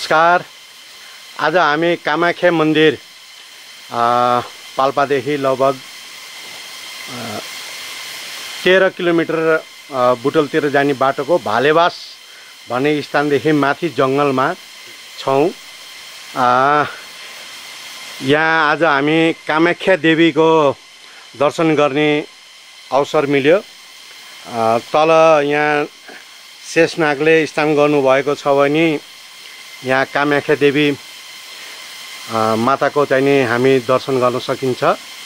नमस्कार। आज हामी कमाख्या मन्दिर पाल्पादेखि लगभग 13 किलोमिटर बुटोलतिर जाने बाटोको भालेवास भन्ने स्थानदेखि माथि जङ्गलमा छौँ। यहाँ आज हामी कमाख्या देवीको दर्शन गर्ने अवसर मिल्यो। तल यहाँ शेषनागले स्नान गर्नुभएको छ भने यहाँ कमाख्या देवी माताको चाहिँ नि हामी दर्शन गर्न सकिन्छ।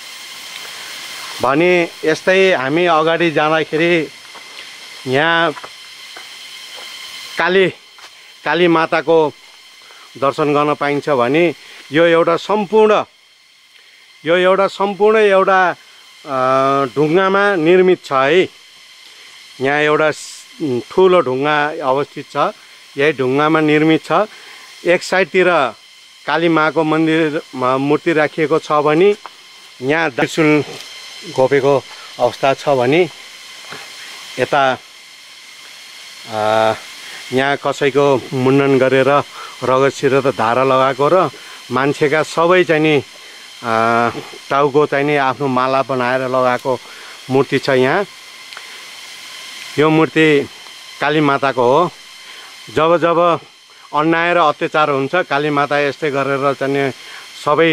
भने यस्तै हामी अगाडि जाँदाखेरि यहाँ काली माताको दर्शन गर्न पाइन्छ भने यो एउटा सम्पूर्ण ढुङ्गामा निर्मित छ है। यहाँ एउटा ठुलो ढुङ्गा अवस्थित छ। यही ढुङ्गामा निर्मित छ। एक साइडतिर काली माको मन्दिर मूर्ति राखिएको छ भने यहाँ त्रिशूल घोपेको अवस्था छ भने यता यहाँ कसैको मुण्डन गरेर रगतसिर त धारा लगाएको र मान्छेका सबै चाहिँ नि टाउको चाहिँ नि आफ्नो माला बनाएर लगाएको मूर्ति छ। यहाँ यो मूर्ति काली माताको हो। जब जब अन्याय र अत्याचार हुन्छ काली माता यस्तै गरेर चाहिँ सबै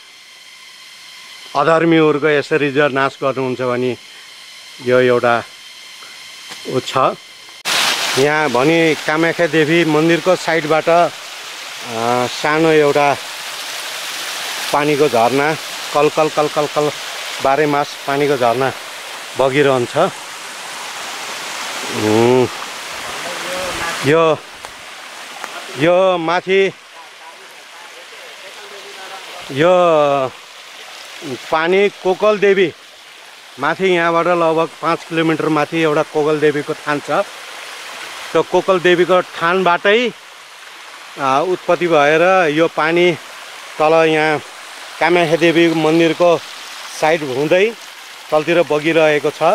अधर्मीहरूको यसरी नाश गर्नुहुन्छ भने यो एउटा छ। यहाँ भने कमाख्या देवी मन्दिरको साइडबाट सानो एउटा पानीको झरना कल कल कल कल कल 12 मास पानीको झरना बगिरहन्छ। यो माथि यो पानी कोकल देवी माथि यहाँबाट लगभग 5 किलोमिटर माथि एउटा कोकल देवीको थान छ। त्यो कोकल देवीको थानबाटै उत्पत्ति भएर यो पानी तल यहाँ कमाख्या देवी मन्दिरको साइड हुँदै तलतिर बगिरहेको छ।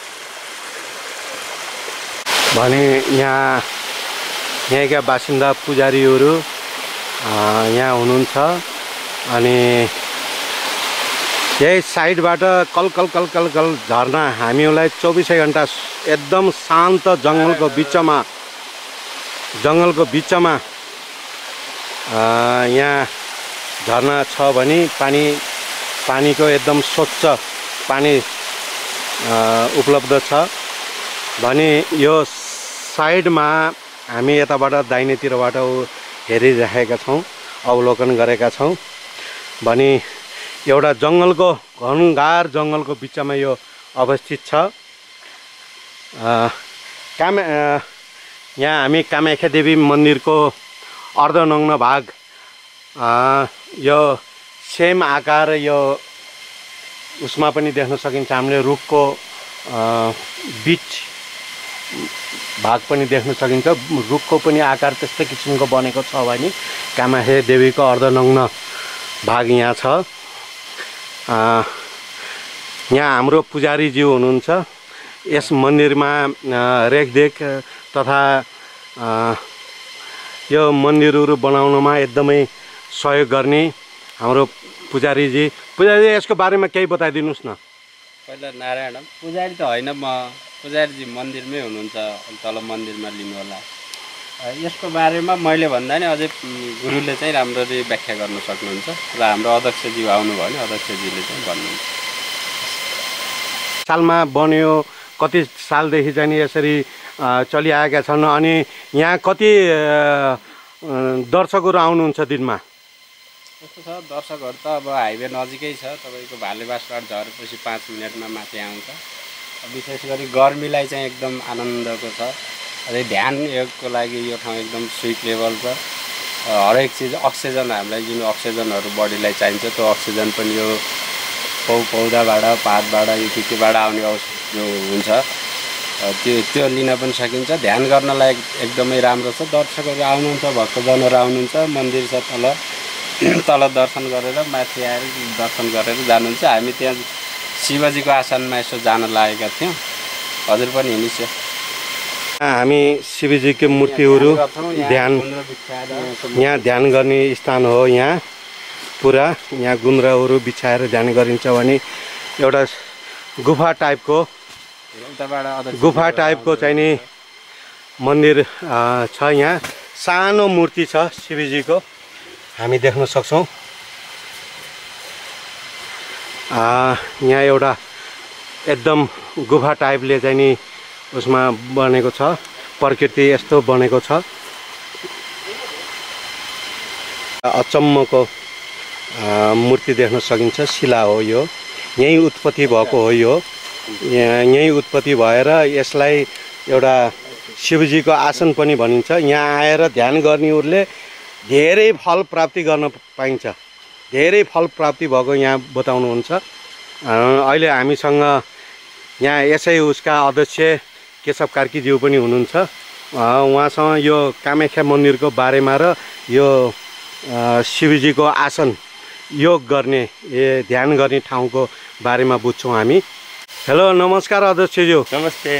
भने यहाँका बासिन्दा पुजारीहरू यहाँ हुनुहुन्छ। अनि यही साइडबाट कल कल कल कल कल झर्ना हामीलाई 24 घन्टा एकदम शान्त जङ्गलको बिचमा यहाँ झर्ना छ भने पानीको एकदम स्वच्छ पानी उपलब्ध छ भने यो साइडमा हामी यताबाट दाहिनेतिरबाट हेरिरहेका छौँ, अवलोकन गरेका छौँ। भने एउटा जङ्गलको घनघार जङ्गलको बिचमा यो अवस्थित छ। यहाँ हामी कमाख्या देवी मन्दिरको अर्धनग्न भाग यो सेम आकार यो उसमा पनि देख्न सकिन्छ। हामीले रुखको बीच भाग पनि देख्न सकिन्छ। रुखको पनि आकार त्यस्तै किसिमको बनेको छ भने कमाख्या देवीको अर्धनग्न भाग यहाँ छ। यहाँ हाम्रो पुजारीज्यू हुनुहुन्छ। यस मन्दिरमा रेखदेख तथा यो मन्दिरहरू बनाउनमा एकदमै सहयोग गर्ने हाम्रो पुजारीजी यसको बारेमा केही बताइदिनुहोस् न। पहिला नारायण पुजारी त होइन, म पुजारीजी मन्दिरमै हुनुहुन्छ। तल मन्दिरमा लिनु होला। यसको बारेमा मैले भन्दा नि अझै गुरुले चाहिँ राम्ररी व्याख्या गर्न सक्नुहुन्छ र हाम्रो अध्यक्षज्यू आउनुभयो भने अध्यक्षजीले चाहिँ भन्नुहुन्छ। सालमा बन्यो, कति सालदेखि चाहिँ यसरी चलिआएका छन्। अनि यहाँ कति दर्शकहरू आउनुहुन्छ दिनमा? यस्तो छ, दर्शकहरू त अब हाइवे नजिकै छ। तपाईँको भालेवासबाट झरेपछि 5 मिनटमा माथि आउँछ। विशेष गरी गर्मीलाई चाहिँ एकदम आनन्दको छ। अझै ध्यान योगको लागि यो ठाउँ एकदम स्विट लेभल छ। हरेक चिज अक्सिजन हामीलाई जुन अक्सिजनहरू बडीलाई चाहिन्छ त्यो अक्सिजन पनि यो पौधाबाट पातबाट यो केबाट आउने जो हुन्छ त्यो लिन पनि सकिन्छ। ध्यान गर्नलाई एकदमै राम्रो छ। दर्शकहरू आउनुहुन्छ, भक्तजनहरू आउनुहुन्छ। मन्दिर छ तल दर्शन गरेर माथि आएर दर्शन गरेर जानुहुन्छ। हामी त्यहाँ शिवजीको आसनमा यसो जान लागेका थियौँ। हजुर पनि हिँडिस्। हामी शिवजीको मूर्तिहरू यहाँ ध्यान गर्ने स्थान हो। यहाँ पुरा यहाँ गुन्द्राहरू बिछाएर ध्यान गरिन्छ भने एउटा गुफा टाइपको चाहिँ नि मन्दिर छ। यहाँ सानो मूर्ति छ शिवजीको हामी देख्न सक्छौँ। यहाँ एउटा एकदम गुफा टाइपले चाहिँ नि उसमा बनेको छ, प्रकृति यस्तो बनेको छ। अचम्मको मूर्ति देख्न सकिन्छ। शिला हो यो, यहीँ उत्पत्ति भएको हो। यो यहीँ उत्पत्ति भएर यसलाई एउटा शिवजीको आसन पनि भनिन्छ। यहाँ आएर ध्यान गर्नेहरूले धेरै फल प्राप्ति गर्न पाइन्छ। धेरै फल प्राप्ति भएको यहाँ बताउनुहुन्छ। अहिले हामीसँग यहाँ यसै उसका अध्यक्ष केशव कार्कीज्यू पनि हुनुहुन्छ। उहाँसँग यो कामाख्या मन्दिरको बारेमा र यो शिवजीको आसन योग गर्ने ध्यान गर्ने ठाउँको बारेमा बुझ्छौँ हामी। हेलो, नमस्कार अध्यक्षज्यू। नमस्ते।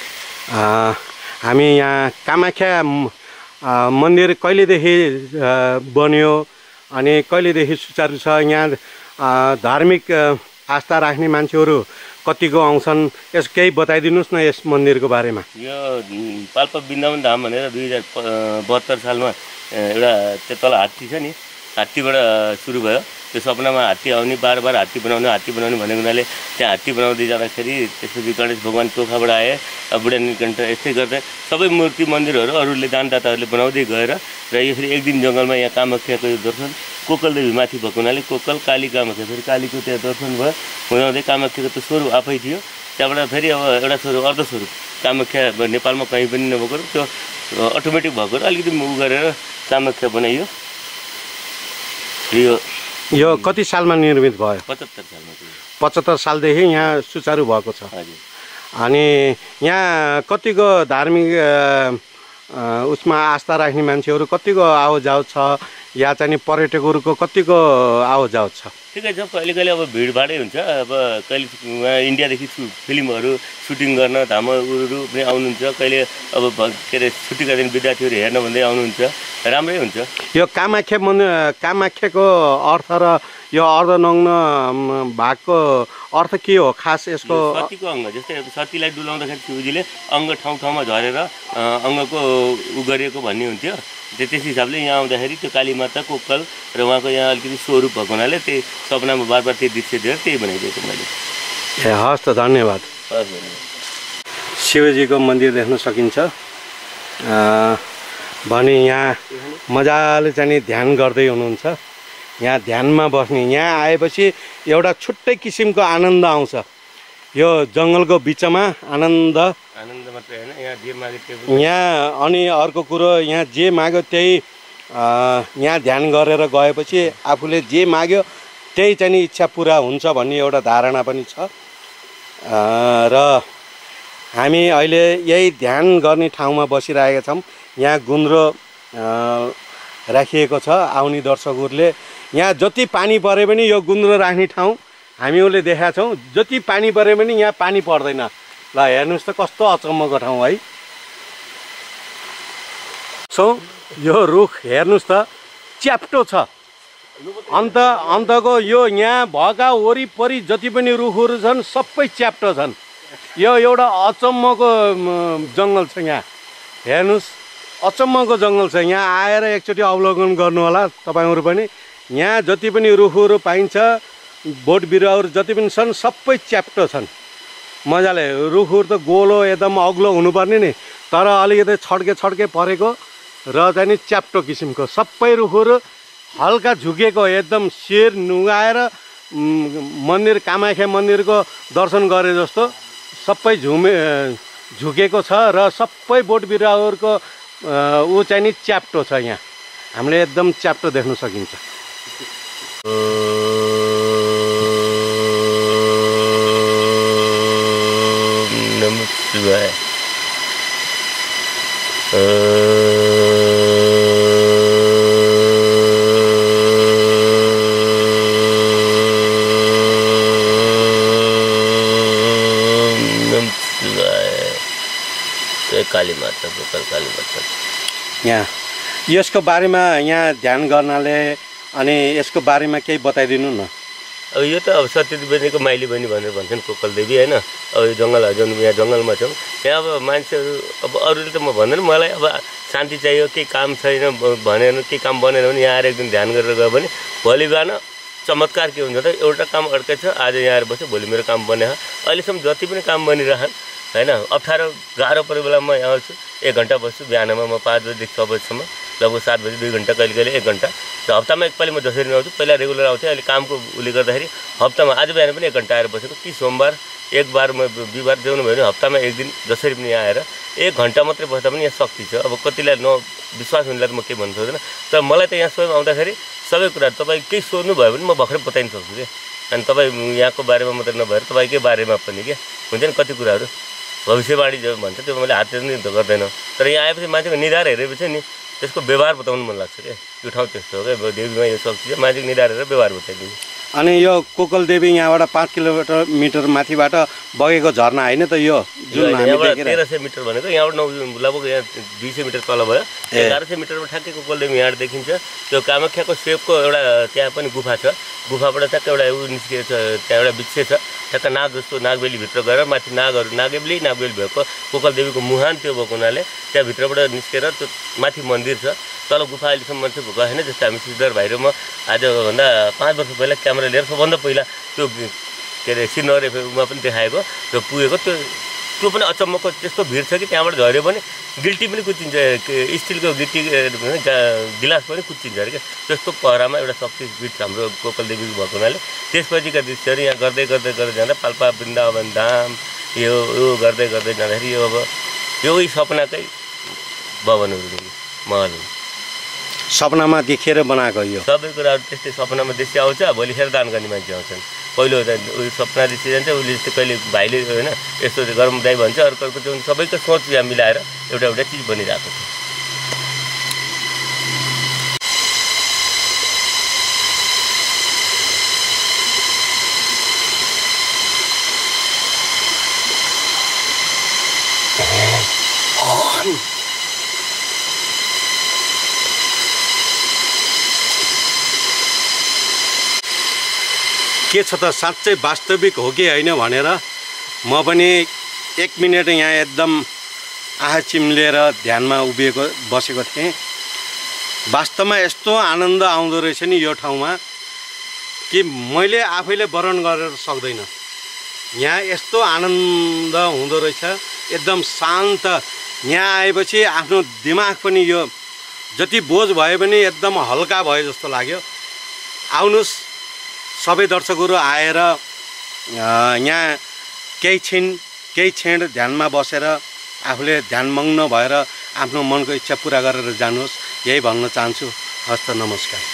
हामी यहाँ कामाख्या मन्दिर कहिलेदेखि बन्यो अनि कहिलेदेखि सुचारू छ? यहाँ धार्मिक आस्था राख्ने मान्छेहरू कतिको आउँछन्? यस केही बताइदिनुहोस् न यस मन्दिरको बारेमा। यो पाल्पा वृन्दावन धाम भनेर 2072 सालमा एउटा त्यो तल हात्ती छ नि, हात्तीबाट सुरु भयो। त्यो सपनामा हात्ती आउने, बार हात्ती बनाउने भनेको हुनाले त्यहाँ हात्ती बनाउँदै जाँदाखेरि त्यसपछि गणेश भगवान् टोखाबाट आए, बुढा नीलकण्ठ, यस्तै गर्दै सबै मूर्ति मन्दिरहरू अरूले दानदाताहरूले बनाउँदै गएर र यसरी एक दिन जङ्गलमा यहाँ कामाख्याको यो दर्शन कोकल देवी माथि भएको हुनाले कोकल काली कामाख्या, फेरि कालीको त्यहाँ दर्शन भयो। हुँदाहुँदै कामाख्याको त स्वरूप आफै थियो। त्यहाँबाट फेरि अब एउटा स्वरूप अर्धस्वरूप कामाख्या नेपालमा कहीँ पनि नभएको त्यो अटोमेटिक भएको अलिकति उ गरेर कामाख्या बनाइयो। यो कति सालमा निर्मित भयो? 75 सालमा। 75 सालदेखि यहाँ सुचारू भएको छ। हजुर। अनि यहाँ कतिको धार्मिक उसमा आस्था राख्ने मान्छेहरू कतिको आवत छ? या चाहिँ पर्यटकहरूको कतिको आवत छ? ठिकै छ। कहिले कहिले अब भिडभाडै हुन्छ। अब कहिले इन्डियादेखि फिल्महरू सुटिङ गर्न धामहरू पनि आउनुहुन्छ। कहिले अब के अरे छुट्टीका दिन विद्यार्थीहरू हेर्न भन्दै आउनुहुन्छ। राम्रै हुन्छ। यो कामाख्या मन्दिर, कामाख्याको अर्थ र यो अर्धनग्न भागको अर्थ के हो खास? यसको सतीको अङ्ग, जस्तै सतीलाई डुलाउँदाखेरि शिवजीले अङ्ग ठाउँ ठाउँमा झरेर अङ्गको उ गरिएको भन्ने हुन्थ्यो। त्यस हिसाबले यहाँ आउँदाखेरि त्यो कालीमाता कोकल र उहाँको यहाँ अलिकति स्वरूप भएको हुनाले त्यही सपनामा बार त्यही दृश्य दिएर त्यही बनाइदिएको मैले। हस् त, धन्यवाद। शिवजीको मन्दिर देख्न सकिन्छ भने यहाँ मजाले चाहिँ ध्यान गर्दै हुनुहुन्छ। यहाँ ध्यानमा बस्ने, यहाँ आएपछि एउटा छुट्टै किसिमको आनन्द आउँछ। यो जङ्गलको बिचमा आनन्द मात्रै होइन, यहाँ जे माग्यो त्यो। यहाँ अनि अर्को कुरो, यहाँ जे माग्यो त्यही यहाँ ध्यान गरेर गएपछि आफूले जे माग्यो त्यही चाहिँ इच्छा पुरा हुन्छ भन्ने एउटा धारणा पनि छ। र हामी अहिले यही ध्यान गर्ने ठाउँमा बसिरहेका छौँ। यहाँ गुन्द्रो राखिएको छ। आउने दर्शकहरूले यहाँ जति पानी परे पनि यो गुन्द्रो राख्ने ठाउँ हामीहरूले देखाएको छौँ। जति पानी परे पनि यहाँ पानी पर्दैन। ल हेर्नुहोस् त कस्तो अचम्मको ठाउँ है। यो रुख हेर्नुहोस् त च्याप्टो छ। अन्तको यो यहाँ भएका वरिपरि जति पनि रुखहरू छन् सबै च्याप्टो छन्। यो एउटा अचम्मको जङ्गल छ। यहाँ हेर्नुहोस् अचम्मको जङ्गल छ। यहाँ आएर एकचोटि अवलोकन गर्नु होला तपाईँहरू पनि। यहाँ जति पनि रुखहरू पाइन्छ, बोट बिरुवाहरू जति पनि छन् सबै च्याप्टो छन्। मजाले रुखहरू त गोलो एकदम अग्लो हुनुपर्ने नि, तर अलिकति छड्के परेको र चाहिँ नि च्याप्टो किसिमको सबै रुखहरू हल्का झुकेको, एकदम शिर नुगाएर मन्दिर कामाख्या मन्दिरको दर्शन गरे जस्तो सबै झुकेको छ। र सबै बोट बिरुवाहरूको ऊ चाहिँ नि च्याप्टो छ। यहाँ हामीले एकदम च्याप्टो देख्न सकिन्छ। काली माता। यहाँ यसको बारेमा यहाँ ध्यान गर्नाले अनि यसको बारेमा केही बताइदिनु न। अब यो त अब सत्य बहिनीको माइली बहिनी भनेर भन्छन् कोकल देवी होइन। अब यो जङ्गल जुन यहाँ जङ्गलमा छौँ यहाँ अब मान्छेहरू अब अरूले त म भन्दैन, मलाई अब शान्ति चाहियो, केही काम छैन भनेर केही काम बनेन भने यहाँ आएर एक दिन ध्यान गरेर गयो भने भोलि बिहान चमत्कार के हुन्छ त, एउटा काम अड्केछ आज यहाँ आएर बस्यो भोलि मेरो काम बने। अहिलेसम्म जति पनि काम बनिरहन् होइन, अप्ठ्यारो गाह्रो परेको बेलामा म यहाँ आउँछु, 1 घन्टा बस्छु बिहानमा म 5 बजीदेखि 6 बजीसम्म, लगभग 7 बजी 2 घन्टा, कहिले कहिले 1 घन्टा। र हप्तामा एकपालि म जसरी नआउँछु, पहिला रेगुलर आउँथेँ, अहिले कामको उसले गर्दाखेरि हप्तामा आज बिहान पनि 1 घन्टा आएर बसेको। कि सोमबार एक बार म बिहिबार देउनु भयो भने हप्तामा 1 दिन जसरी पनि यहाँ आएर 1 घन्टा मात्रै बस्दा पनि यहाँ शक्ति छ। अब कतिलाई विश्वास हुनेलाई त म केही भन्नु सक्दैन, तर मलाई त यहाँ स्वयं आउँदाखेरि सबै कुरा तपाईँ केही सोध्नु भयो भने म भर्खरै बताइन सक्छु क्या। अनि तपाईँ यहाँको बारेमा मात्रै नभएर तपाईँकै बारेमा पनि क्या हुन्छ नि कति कुराहरू भविष्यवाणी जो भन्छ त्यो मैले हातले नि गर्दैन, तर यहाँ आएपछि मान्छेको निधार हेरेपछि नि त्यसको व्यवहार बताउनु मन लाग्छ क्या। यो ठाउँ त्यस्तो हो क्या, देवीमा यो शक्ति छ, मान्छेको निधार हेरेर व्यवहार बताइदिनु। अनि यो कोकल देवी यहाँबाट 5 किलोमिटर माथिबाट बगेको झरना होइन त यो जुन हामी यहाँबाट देखेर 1300 मिटर भनेको यहाँबाट लगभग यहाँ 200 मिटर तल भयो, 1100 मिटरमा ठ्याक्कै कोकल देवी यहाँबाट देखिन्छ। त्यो कामाख्याको सेपको एउटा त्यहाँ पनि गुफा छ, गुफाबाट ठ्याक्कै एउटा उ निस्किएको छ, त्यहाँ एउटा वृक्ष छ ठ्याक्क नाग जस्तो, नागबेलीभित्र गएर माथि नागहरू नागबेली भएको कोकल देवीको मुहान त्यो भएको हुनाले त्यहाँभित्रबाट निस्केर त्यो माथि मन्दिर छ, तल गुफा अहिलेसम्म मान्छे गएन। जस्तो हामी सिद्धर भाइ र म आजभन्दा 5 वर्ष पहिला क्यामेरा लिएर सबभन्दा पहिला त्यो के अरे सिनर एफएममा पनि देखाएको त्यो पुगेको, त्यो पनि अचम्मको त्यस्तो भिड छ कि त्यहाँबाट झऱ्यो भने गिल्टी पनि कुच्चिन्छ, स्टिलको गिल्टी गिलास पनि कुच्चिन्छ अरे क्या। त्यस्तो पहरामा एउटा शक्तिपीठ छ हाम्रो कोकल देवीको भएको हुनाले। त्यसपछिका दृश्यहरू यहाँ गर्दै गर्दै गर्दै जाँदा पाल्पा वृन्दावन धाम यो गर्दै गर्दै जाँदाखेरि यो अब यो सपनाकै भवनहरू महलहरू सपनामा देखेर बनाएको यो सबै कुराहरू त्यस्तै सपनामा देशी आउँछ, भोलिखेर दान गर्ने मान्छे आउँछन्। पहिलो उयो सपना देशी जान्छ, उसले जस्तै कहिले भाइले होइन यस्तो गरम दाइ भन्छ, अर्को चाहिँ सबैको सोच यहाँ मिलाएर एउटा एउटा चिज बनिरहेको छ। के छ त साँच्चै वास्तविक हो कि होइन भनेर म पनि 1 मिनट यहाँ एकदम आँखा चिम्लेर ध्यानमा उभिएको बसेको थिएँ। वास्तवमा यस्तो आनन्द आउँदो रहेछ नि यो ठाउँमा कि मैले आफैले वर्णन गरेर सक्दैन। यहाँ यस्तो आनन्द हुँदो रहेछ, एकदम शान्त। यहाँ आएपछि आफ्नो दिमाग पनि यो जति बोझ भए पनि एकदम हल्का भयो जस्तो लाग्यो। आउनुहोस् सबै दर्शकहरू आएर यहाँ केही क्षण ध्यानमा बसेर आफूले ध्यानमग्न भएर आफ्नो मनको इच्छा पुरा गरेर जानुहोस्, यही भन्न चाहन्छु। हस्त नमस्कार।